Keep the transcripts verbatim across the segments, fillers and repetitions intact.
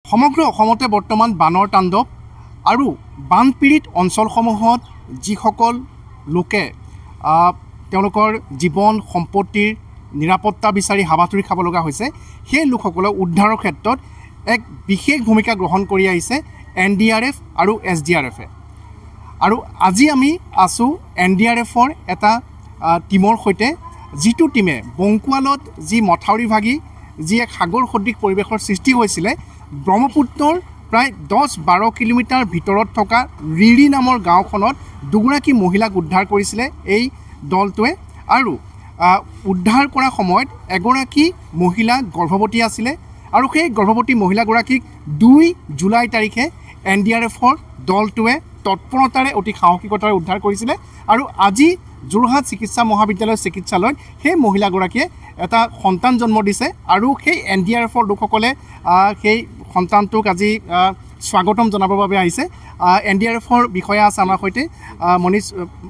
সমগ্ৰ অসমতে বৰ্তমান বানৰ তাণ্ডৱ আৰু বানপীড়িত অঞ্চলসমূহত যিসকল লোকে তেওঁলোকৰ জীৱন সম্পত্তিৰ নিৰাপত্তা বিচাৰি হাবাথুৰি খাব লগা হৈছে সেই লোকসকলক উদ্ধাৰৰ ক্ষেত্ৰত এক বিশেষ ভূমিকা গ্ৰহণ কৰি আহিছে এন ডি আৰ এফ আৰু এছ ডি আৰ এফে আৰু আজি আমি আছো এন ডি আৰ এফৰ এটা টিমৰ সৈতে যিটো টিমে বংকুৱালত যি মথাউৰি ভাগি যি এক সাগৰ সদৃশ পৰিৱেশৰ সৃষ্টি হৈছিলে ব্ৰহ্মপুত্ৰৰ প্ৰায় দহ বাৰ কিলোমিটাৰ ভিতৰত থকা ৰিৰি নামৰ গাঁওখনত দুগৰাকী মহিলাক উদ্ধাৰ কৰিছিলে এই দলটোৱে আৰু উদ্ধাৰ কৰা সময়ত এগৰাকী মহিলা গৰ্ভৱতী আছিলে আৰু সেই গৰ্ভৱতী মহিলাগৰাকীক দুই জুলাই তাৰিখে এন ডি আৰ এফৰ দলটোৱে তৎপৰতাৰে অতি সাহসিকতাৰে উদ্ধাৰ কৰিছিলে আৰু আজি যোৰহাট চিকিৎসা মহাবিদ্যালয় চিকিৎসালয়ত সেই মহিলাগৰাকীয়ে এটা সন্তান জন্ম দিছে আৰু সেই এন ডি আৰ এফৰ লোকসকলে সেই সন্তানটোক আজি স্বাগতম জনাবৰ বাবে আহিছে এন ডি আৰ এফৰ বিষয়া আছে আমাৰ সৈতে মনীষ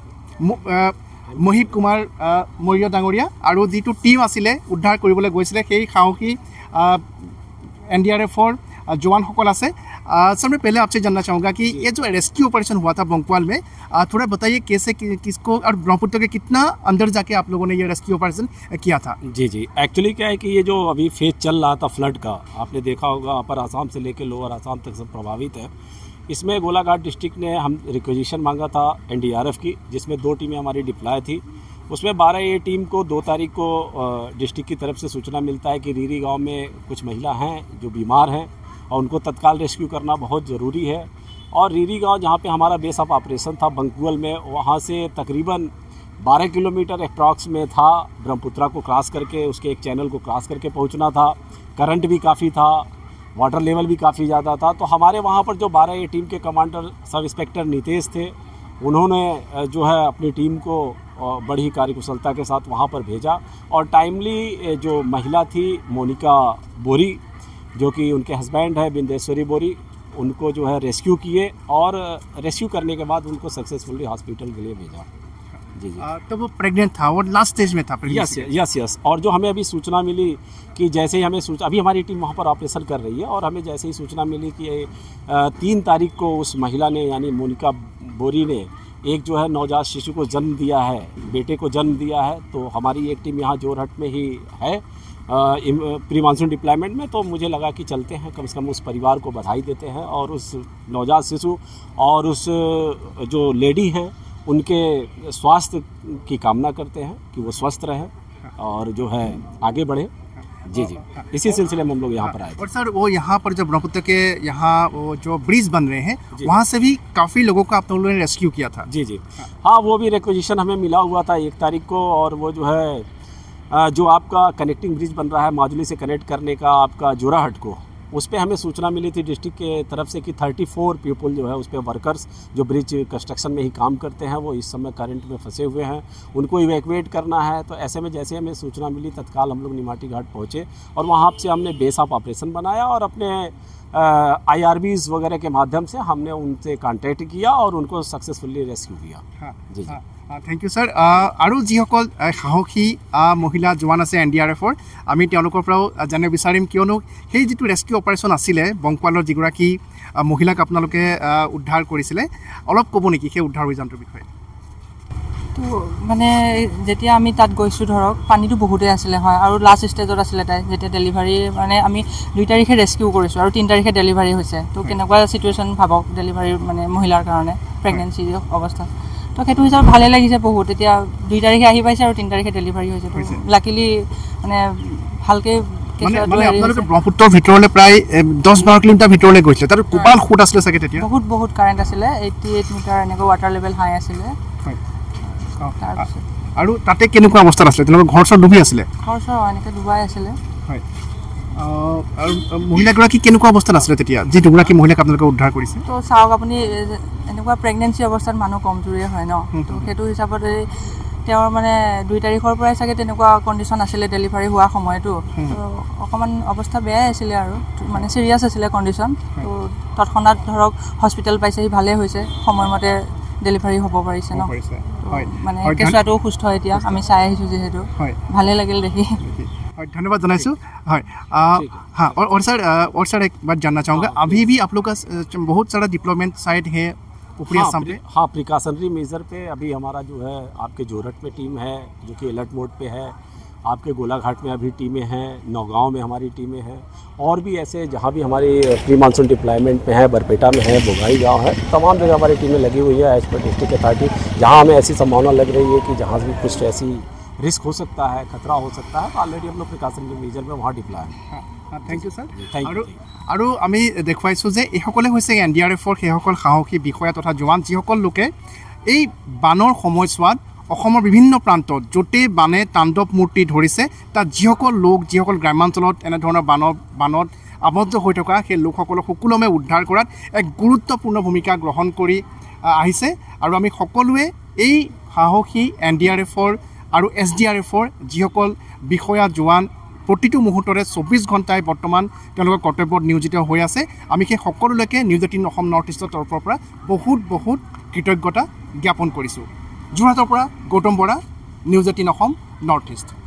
মহিপ কুমাৰ মৌৰ্য ডাঙৰীয়া আৰু যিটো টিম আছিলে উদ্ধাৰ কৰিবলৈ গৈছিলে সেই সাহসী एन डी आर एफ और जवानসকল আছে सर मैं पहले आपसे जानना चाहूँगा कि ये जो रेस्क्यू ऑपरेशन हुआ था बंकुआल में थोड़ा बताइए कैसे कि, किसको और ब्रह्मपुत्र के कितना अंदर जाके आप लोगों ने ये रेस्क्यू ऑपरेशन किया था। जी जी एक्चुअली क्या है कि ये जो अभी फेज चल रहा था फ्लड का आपने देखा होगा अपर आसाम से लेकर लोअर आसाम तक सब प्रभावित है। इसमें गोलाघाट डिस्ट्रिक्ट ने हम रिक्वेजिशन मांगा था एन डी आर एफ की जिसमें दो टीमें हमारी डिप्लॉय थी। उसमें बारह ए टीम को दो तारीख को डिस्ट्रिक्ट की तरफ से सूचना मिलता है कि रीरी गांव में कुछ महिला हैं जो बीमार हैं और उनको तत्काल रेस्क्यू करना बहुत ज़रूरी है। और रीरी गांव जहां पे हमारा बेस ऑफ ऑपरेशन था बंकुअल में वहां से तकरीबन बारह किलोमीटर अप्रॉक्स में था। ब्रह्मपुत्रा को क्रॉस करके उसके एक चैनल को क्रॉस करके पहुंचना था। करंट भी काफ़ी था, वाटर लेवल भी काफ़ी ज़्यादा था। तो हमारे वहाँ पर जो बारह ए टीम के कमांडर सब इंस्पेक्टर नितेश थे उन्होंने जो है अपनी टीम को बड़ी कार्यकुशलता के साथ वहाँ पर भेजा और टाइमली जो महिला थी मोनिका बोरी जो कि उनके हस्बैंड है बिंदेश्वरी बोरी उनको जो है रेस्क्यू किए और रेस्क्यू करने के बाद उनको सक्सेसफुली हॉस्पिटल के लिए भेजा। जी जी तो वो प्रेग्नेंट था और लास्ट स्टेज में था। यस यस यस और जो हमें अभी सूचना मिली कि जैसे ही हमें सूचना अभी हमारी टीम वहाँ पर ऑपरेशन कर रही है और हमें जैसे ही सूचना मिली कि तीन तारीख को उस महिला ने यानी मोनिका बोरी ने एक जो है नवजात शिशु को जन्म दिया है, बेटे को जन्म दिया है। तो हमारी एक टीम यहाँ जोरहट में ही है प्री मानसून डिप्लॉयमेंट में। तो मुझे लगा कि चलते हैं कम से कम उस परिवार को बधाई देते हैं और उस नवजात शिशु और उस जो लेडी हैं उनके स्वास्थ्य की कामना करते हैं कि वो स्वस्थ रहें और जो है आगे बढ़े। जी जी इसी सिलसिले में हम लोग यहाँ पर आए। और सर वो यहाँ पर जो ब्रह्मपुत्र के यहाँ वो जो ब्रिज बन रहे हैं वहाँ से भी काफ़ी लोगों को आप लोगों ने रेस्क्यू किया था। जी जी हाँ वो भी रिक्वेजिशन हमें मिला हुआ था एक तारीख को। और वो जो है जो आपका कनेक्टिंग ब्रिज बन रहा है माजुली से कनेक्ट करने का आपका जोराहट को उस पर हमें सूचना मिली थी डिस्ट्रिक्ट के तरफ से कि चौंतीस पीपल जो है उस पर वर्कर्स जो ब्रिज कंस्ट्रक्शन में ही काम करते हैं वो इस समय करंट में फंसे हुए हैं उनको इवैक्यूएट करना है। तो ऐसे में जैसे हमें सूचना मिली तत्काल हम लोग निमाटी घाट पहुँचे और वहाँ से हमने बेस ऑफ ऑपरेशन बनाया और अपने आई आर बीज वगैरह के माध्यम से हमने उनसे कॉन्टैक्ट किया और उनको सक्सेसफुली रेस्क्यू किया। हाँ, जी जी थैंक यू सर। और যিসকল সাহসী মহিলা জোৱান আছে এন ডি আৰ এফৰ আমি তেওঁলোকৰ পৰাও জানিব বিচাৰিম কিয়নো সেই যিটো ৰেস্কিউ অপাৰেশ্যন আছিলে বংকুৱালৰ যিগৰাকী মহিলাক আপোনালোকে উদ্ধাৰ কৰিছিলে অলপ ক'ব নেকি সেই উদ্ধাৰ অভিযানটোৰ বিষয়ে। তো মানে যেতিয়া আমি তাত গৈছোঁ ধৰক পানীটো বহুতেই আছিলে হয় আৰু লাষ্ট ষ্টেজত আছিলে তাই যেতিয়া ডেলিভাৰী মানে আমি দুই তাৰিখে ৰেস্কিউ কৰিছোঁ আৰু তিনি তাৰিখে ডেলিভাৰী হৈছে। তো কেনেকুৱা চিটুৱেশ্যন ভাবক ডেলিভাৰী মানে মহিলাৰ কাৰণে প্ৰেগনেঞ্চি অৱস্থা। তো সেইটো হিচাপত ভালে লাগিছে বহুত। এতিয়া দুই তাৰিখে আহি পাইছে আৰু তিনি তাৰিখে ডেলিভাৰী হৈছে। লাকিলি মানে ভালকৈ ব্ৰহ্মপুত্ৰৰ ভিতৰলৈ প্ৰায় দহ বাৰ কিলোমিটাৰ ভিতৰলৈ গৈছিলে তাত কোপাল সুত আছিলে চাগে তেতিয়া বহুত বহুত কাৰেণ্ট আছিলে এইটি এইট মিটাৰ এনেকৈ ৱাটাৰ লেভেল হাই আছিলে। আৰু তাতে কেনেকুৱা অৱস্থাত আছিলে তেওঁলোকৰ ঘৰ চৰ ডুবি আছিলে ঘৰ চৰ এনেকৈ ডুবাই আছিলে। হয় আৰু মহিলাগৰাকী কেনেকুৱা অৱস্থাত আছিলে তেতিয়া যি দুগৰাকী মহিলাক আপোনালোকে উদ্ধাৰ কৰিছে। তো চাওক আপুনি এনেকুৱা প্ৰেগনেঞ্চি অৱস্থাত মানুহ কমজোৰিয়ে হয় ন। তো সেইটো হিচাপত তেওঁৰ মানে দুই তাৰিখৰ পৰাই চাগে তেনেকুৱা কণ্ডিশ্যন আছিলে ডেলিভাৰী হোৱা সময়তো। তো অকণমান অৱস্থা বেয়াই আছিলে আৰু মানে চিৰিয়াছ আছিলে কণ্ডিশ্যন। তো তৎক্ষণাত ধৰক হস্পিটেল পাইছেহি ভালেই হৈছে সময়মতে ডেলিভাৰী হ'ব পাৰিছে ন। মানে কেঁচুৱাটোও সুস্থ এতিয়া আমি চাই আহিছোঁ যিহেতু ভালেই লাগিল দেখি। धन्यवाद जनाइसु हाँ हाँ और और सर और सर एक बात जानना चाहूँगा अभी भी आप लोग का बहुत सारा डिप्लॉयमेंट साइट है ऊपरी असम पे हाँ प्रिकॉशनरी मेजर पे अभी हमारा जो है आपके जोरट में टीम है जो कि अलर्ट मोड पे है आपके गोलाघाट में अभी टीमें हैं नौगांव में हमारी टीमें हैं और भी ऐसे जहाँ भी हमारी प्री मानसून डिप्लॉयमेंट में है बरपेटा में है बोगाई गांव है तमाम जगह हमारी टीमें लगी हुई है एज पर डिस्ट्रिक्ट अथॉरिटी जहाँ हमें ऐसी संभावना लग रही है कि जहाँ भी कुछ ऐसी रिस्क हो सकता है खतरा हो सकता है तो ऑलरेडी हम लोग प्रिकॉशनरी मेजर में वहाँ डिप्लॉय है थैंक यू सर আৰু আৰু আমি দেখুৱাইছোঁ যে এইসকলে হৈছে এন ডি আৰ এফৰ সেইসকল সাহসী বিষয়া তথা জোৱান যিসকল লোকে এই বানৰ সময়ছোৱাত অসমৰ বিভিন্ন প্ৰান্তত য'তেই বানে তাণ্ডৱ মূৰ্তি ধৰিছে তাত যিসকল লোক যিসকল গ্ৰামাঞ্চলত এনেধৰণৰ বানৰ বানত আবদ্ধ হৈ থকা সেই লোকসকলক সুকুলমে উদ্ধাৰ কৰাত এক গুৰুত্বপূৰ্ণ ভূমিকা গ্ৰহণ কৰি আহিছে আৰু আমি সকলোৱে এই সাহসী এন ডি আৰ এফৰ আৰু এছ ডি আৰ এফৰ যিসকল বিষয়া জোৱান প্ৰতিটো মুহূৰ্ততে চৌব্বিছ ঘণ্টাই বৰ্তমান তেওঁলোকৰ কৰ্তব্যত নিয়োজিত হৈ আছে আমি সেই সকলোলৈকে নিউজ এইটিন অসম নৰ্থ ইষ্টৰ তৰফৰ পৰা বহুত বহুত কৃতজ্ঞতা জ্ঞাপন কৰিছোঁ যোৰহাটৰ পৰা Gautam Bora news eighteen Assam north east